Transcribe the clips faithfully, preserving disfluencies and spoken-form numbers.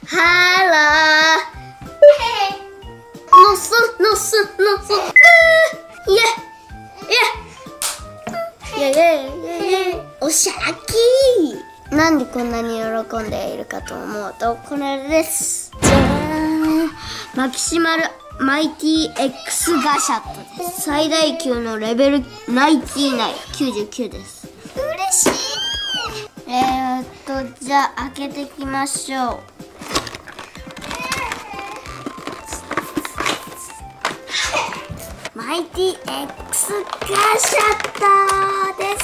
ハロー。のすのすのす。イエイエイエイエイエイ。おしゃらきー。なんでこんなに喜んでいるかと思うと、これです。じゃーん。マキシマルマイティ X ガシャットです。最大級のレベルきゅうじゅうきゅう、きゅうじゅうきゅうです。嬉しい。えーっとじゃあ開けていきましょう。マイティ X ガシャットです。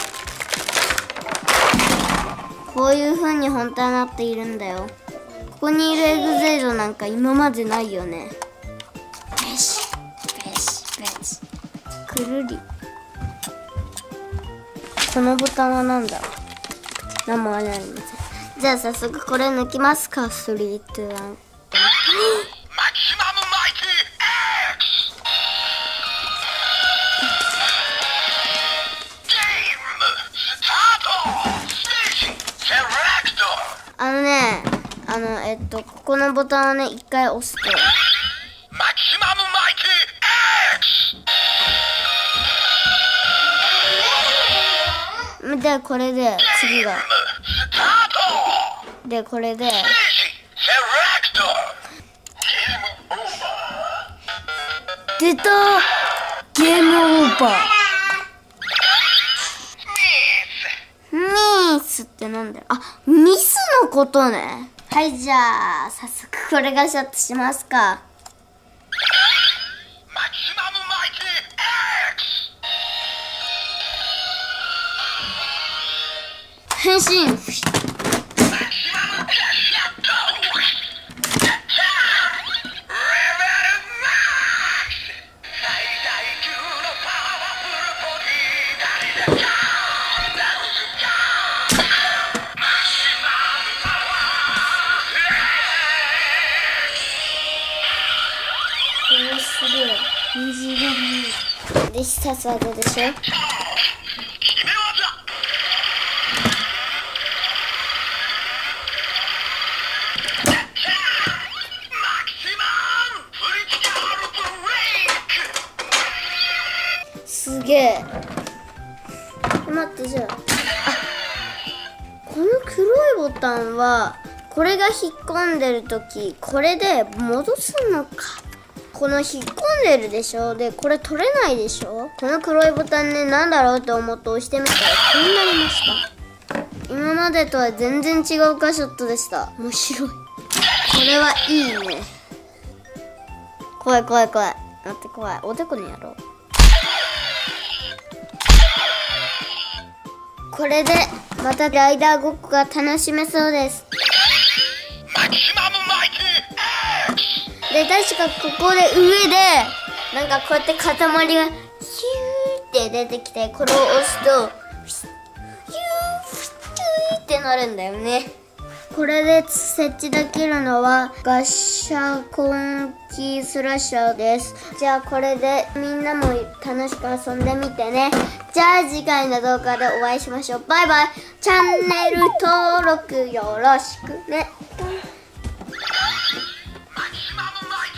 こういう風に本当はなっているんだよ。ここにいるエグゼイドなんか今までないよね。ペシペシペシくるり。このボタンはなんだろう。何もありません。じゃあ早速これ抜きますか。スリー、ツー、ワン。あのね、あの、えっと、ここのボタンをね、一回押すと。で、これで、次が。で、これで。出た！ゲームオーバー。ミスってなんだよ。あ、ミスのことね。はい、じゃあ早速これガシャッとしますか。変身。すげえ虹が見える。で、必殺技でしょ。すげえ。待って、じゃあ、あ、この黒いボタンはこれが引っ込んでるときこれで戻すのか。この引っ込んでるでしょ。で、これ取れないでしょ。この黒いボタンね、なんだろうと思って押してみたらこうなりました。今までとは全然違うガシャットでした。面白い。これはいいね。怖い怖い怖い。待って、怖い。おでこにやろう。これでまたライダーごっこが楽しめそうです。で、確かここで上でなんかこうやって塊がヒューって出てきて、これを押すとヒューってなるんだよね。これで設置できるのはガシャコンキースラッシャーです。じゃあこれでみんなも楽しく遊んでみてね。じゃあ次回の動画でお会いしましょう。バイバイ。チャンネル登録よろしくね。マキシマムマイ